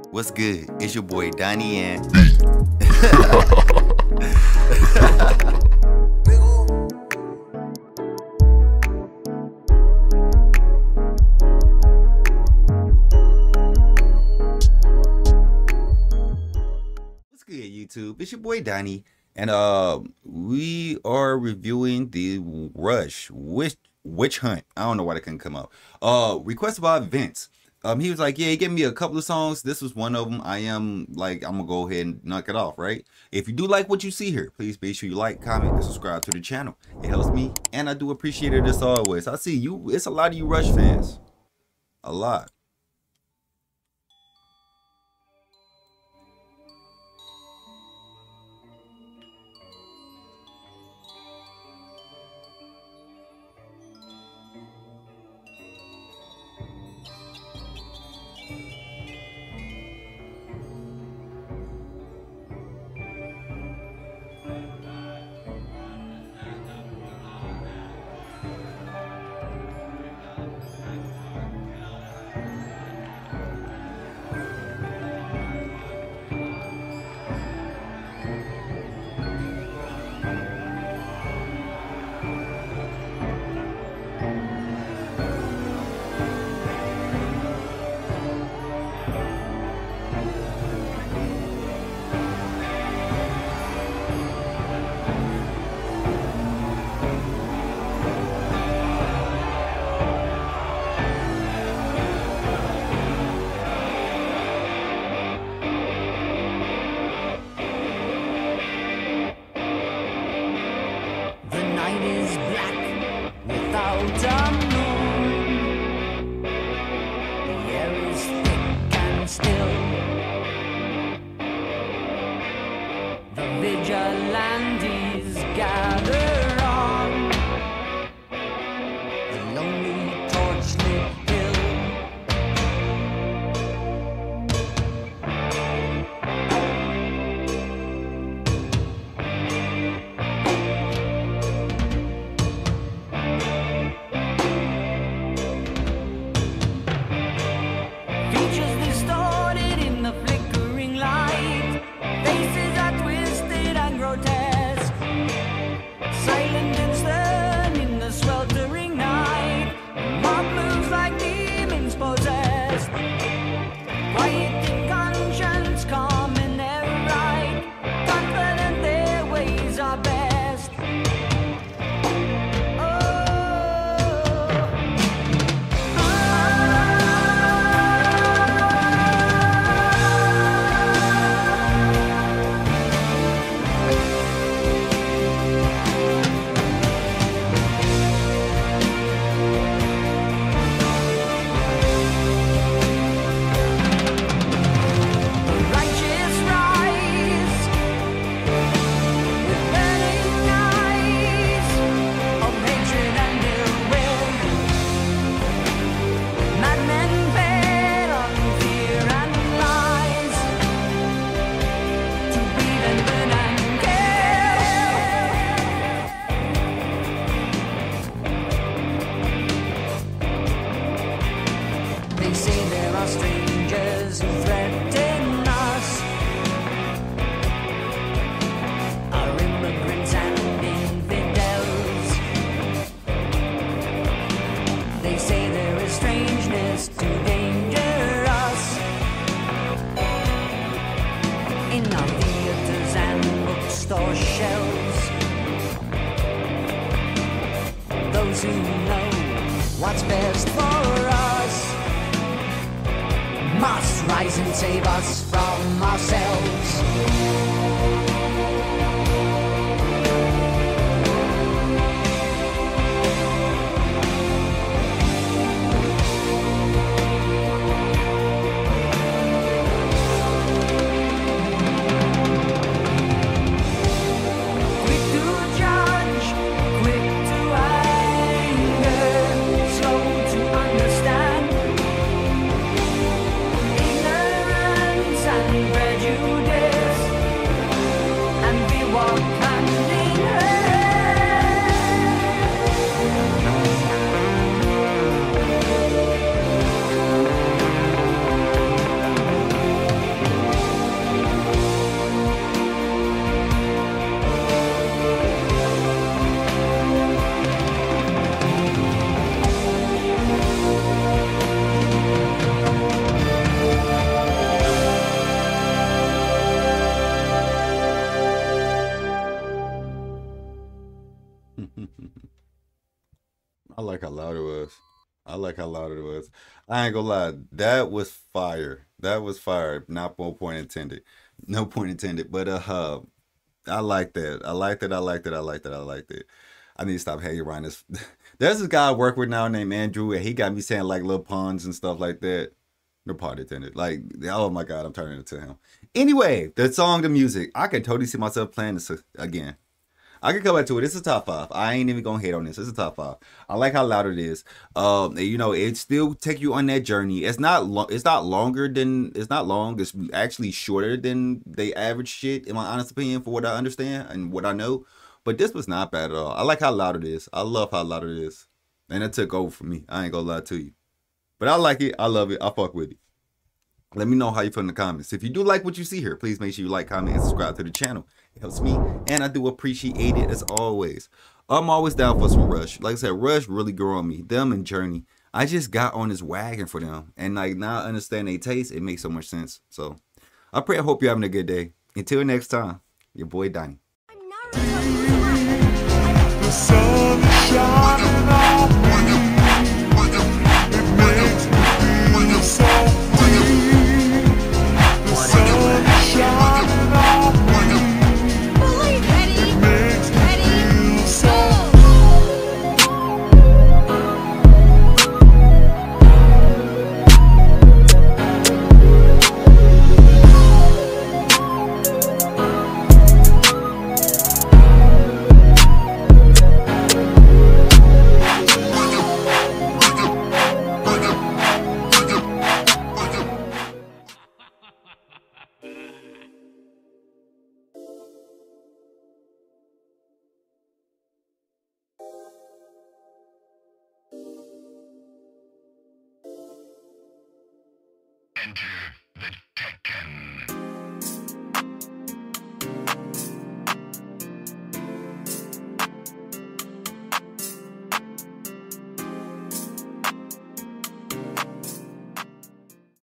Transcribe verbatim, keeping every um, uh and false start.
What's good? It's your boy Donnie and What's good, YouTube? It's your boy Donnie, and uh, we are reviewing the Rush Witch Witch Hunt. I don't know why they couldn't come out. Uh, requested by Vince. Um, he was like, yeah, he gave me a couple of songs. This was one of them. I am like, I'm gonna go ahead and knock it off, right? If you do like what you see here, please make sure you like, comment, and subscribe to the channel. It helps me, and I do appreciate it as always. I see you. It's a lot of you Rush fans. A lot. The night is black without a moon. The air is thick and still. The vigilantes gather on the lonely torch-lit hill. Features distorted in the flickering light. Faces are twisted and grotesque. Silent and stern in the sweltering night. Mob moves like demons possessed. Quiet in conscience, calm in their right. Confident their ways are best. They say there are strangers who threaten us, are immigrants and infidels. They say there is strangeness to danger us in our theaters and bookstore shelves. Those who know what's best for us must rise and save us from ourselves. Quick to judge, quick to anger, slow to understand. Ignorance and prejudice like how loud it was. I like how loud it was. I ain't gonna lie, that was fire. That was fire. Not no point intended. No point intended. But uh, I like that. I like that. I like that. I like that. I like that. I need to stop hanging around this. There's this guy I work with now named Andrew, and he got me saying like little puns and stuff like that. No part intended. Like, oh my god, I'm turning it to him. Anyway, the song, the music, I can totally see myself playing this again. I can come back to it. It's a top five. I ain't even gonna hate on this. It's a top five. I like how loud it is. Um, you know, it still take you on that journey. It's not long. It's not longer than. It's not long. It's actually shorter than the average shit, in my honest opinion, for what I understand and what I know. But this was not bad at all. I like how loud it is. I love how loud it is, and it took over for me. I ain't gonna lie to you. But I like it. I love it. I fuck with it. Let me know how you feel in the comments. If you do like what you see here, please make sure you like, comment, and subscribe to the channel. It helps me, and I do appreciate it as always. I'm always down for some Rush. Like I said, Rush really grew on me. Them and Journey. I just got on this wagon for them. And like now I understand their taste. It makes so much sense. So I pray I hope you're having a good day. Until next time, your boy Donnie. The sun is shining on me. It makes me feel so free. The sun is shining on me. It makes me feel so Enter the Tekken.